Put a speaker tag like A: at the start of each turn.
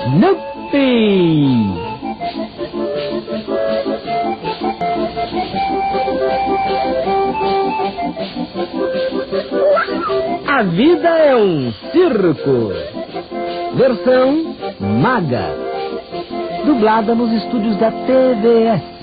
A: Snoopy! A vida é um circo. Versão Maga. Dublada nos estúdios da TVS.